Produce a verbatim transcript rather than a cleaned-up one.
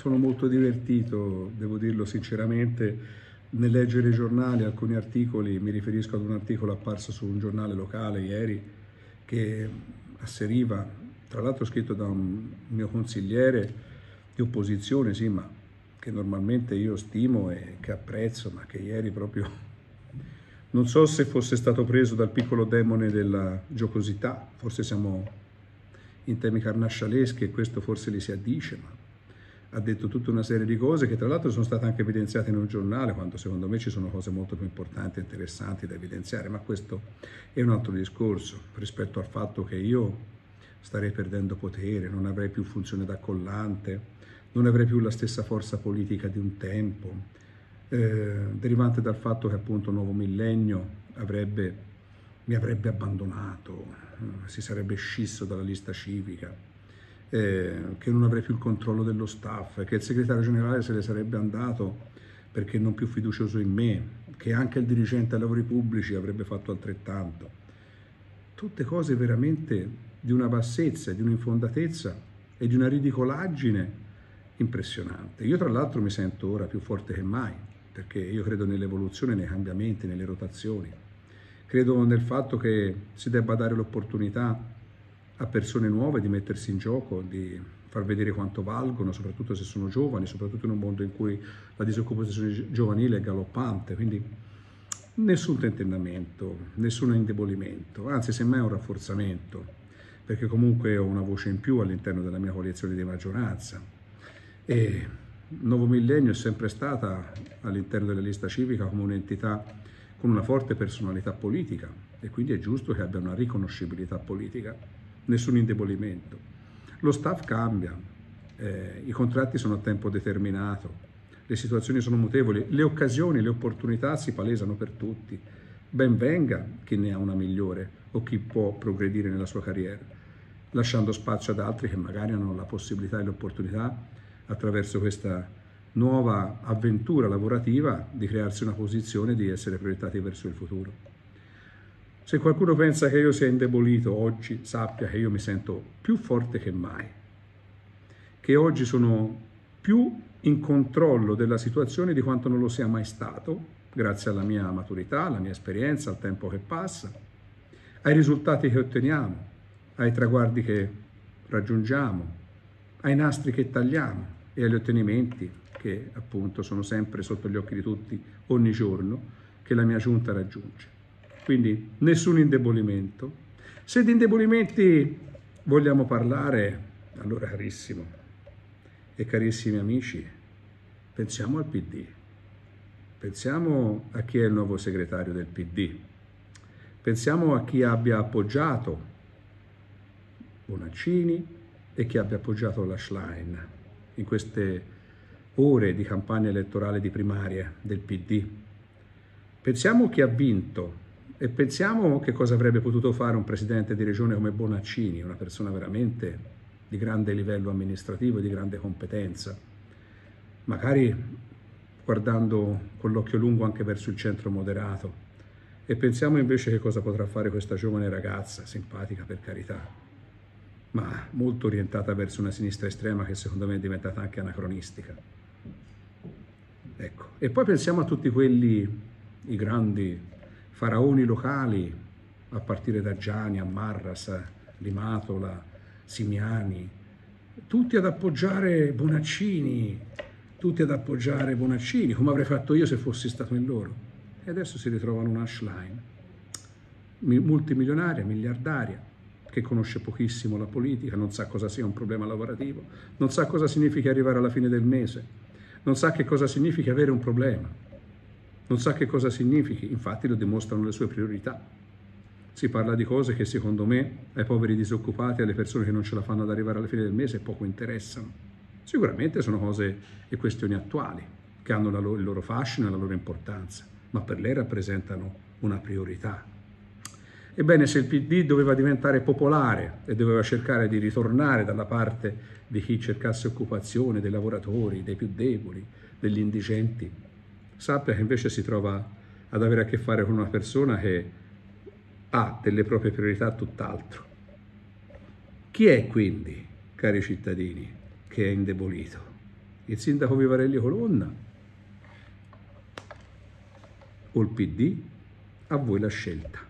sono molto divertito, devo dirlo sinceramente, nel leggere i giornali, alcuni articoli, mi riferisco ad un articolo apparso su un giornale locale ieri che asseriva, tra l'altro scritto da un mio consigliere di opposizione, sì, ma che normalmente io stimo e che apprezzo, ma che ieri proprio non so se fosse stato preso dal piccolo demone della giocosità, forse siamo in temi carnascialeschi e questo forse gli si addice, ma ha detto tutta una serie di cose che tra l'altro sono state anche evidenziate in un giornale, quando secondo me ci sono cose molto più importanti e interessanti da evidenziare, ma questo è un altro discorso rispetto al fatto che io starei perdendo potere, non avrei più funzione da collante, non avrei più la stessa forza politica di un tempo, eh, derivante dal fatto che appunto Nuovo Millennio avrebbe, mi avrebbe abbandonato, eh, si sarebbe scisso dalla lista civica, eh, che non avrei più il controllo dello staff, che il segretario generale se ne sarebbe andato perché non più fiducioso in me, che anche il dirigente ai lavori pubblici avrebbe fatto altrettanto. Tutte cose veramente di una bassezza, di un'infondatezza e di una ridicolaggine impressionante. Io tra l'altro mi sento ora più forte che mai, perché io credo nell'evoluzione, nei cambiamenti, nelle rotazioni. Credo nel fatto che si debba dare l'opportunità a persone nuove di mettersi in gioco, di far vedere quanto valgono, soprattutto se sono giovani, soprattutto in un mondo in cui la disoccupazione giovanile è galoppante, quindi nessun tentennamento, nessun indebolimento, anzi semmai un rafforzamento, perché comunque ho una voce in più all'interno della mia coalizione di maggioranza. E Nuovo Millennio è sempre stata all'interno della lista civica come un'entità con una forte personalità politica e quindi è giusto che abbia una riconoscibilità politica, nessun indebolimento. Lo staff cambia, eh, i contratti sono a tempo determinato, le situazioni sono mutevoli, le occasioni, le opportunità si palesano per tutti. Ben venga chi ne ha una migliore o chi può progredire nella sua carriera, lasciando spazio ad altri che magari hanno la possibilità e l'opportunità, attraverso questa nuova avventura lavorativa, di crearsi una posizione e di essere proiettati verso il futuro. Se qualcuno pensa che io sia indebolito oggi, sappia che io mi sento più forte che mai, che oggi sono più in controllo della situazione di quanto non lo sia mai stato, grazie alla mia maturità, alla mia esperienza, al tempo che passa, ai risultati che otteniamo, ai traguardi che raggiungiamo, ai nastri che tagliamo e agli ottenimenti che appunto sono sempre sotto gli occhi di tutti ogni giorno che la mia giunta raggiunge. Quindi nessun indebolimento. Se di indebolimenti vogliamo parlare, allora carissimo e carissimi amici, pensiamo al P D, pensiamo a chi è il nuovo segretario del P D, pensiamo a chi abbia appoggiato Bonaccini e chi abbia appoggiato la Schlein in queste ore di campagna elettorale di primaria del P D. Pensiamo chi ha vinto e pensiamo che cosa avrebbe potuto fare un presidente di regione come Bonaccini, una persona veramente di grande livello amministrativo e di grande competenza, magari guardando con l'occhio lungo anche verso il centro moderato. E pensiamo invece che cosa potrà fare questa giovane ragazza, simpatica per carità, ma molto orientata verso una sinistra estrema che secondo me è diventata anche anacronistica. Ecco. E poi pensiamo a tutti quelli, i grandi faraoni locali, a partire da Giani, a Marras, a Limatola, Simiani, tutti ad appoggiare Bonaccini, tutti ad appoggiare Bonaccini, come avrei fatto io se fossi stato in loro. E adesso si ritrovano una Schlein, multimilionaria, miliardaria, che conosce pochissimo la politica, non sa cosa sia un problema lavorativo, non sa cosa significa arrivare alla fine del mese, non sa che cosa significa avere un problema, non sa che cosa significhi, infatti lo dimostrano le sue priorità. Si parla di cose che secondo me ai poveri disoccupati, alle persone che non ce la fanno ad arrivare alla fine del mese poco interessano. Sicuramente sono cose e questioni attuali, che hanno la loro, il loro fascino e la loro importanza, ma per lei rappresentano una priorità. Ebbene, se il P D doveva diventare popolare e doveva cercare di ritornare dalla parte di chi cercasse occupazione, dei lavoratori, dei più deboli, degli indigenti, sappia che invece si trova ad avere a che fare con una persona che ha delle proprie priorità tutt'altro. Chi è quindi, cari cittadini, che è indebolito? il sindaco Vivarelli Colonna o il P D, a voi la scelta.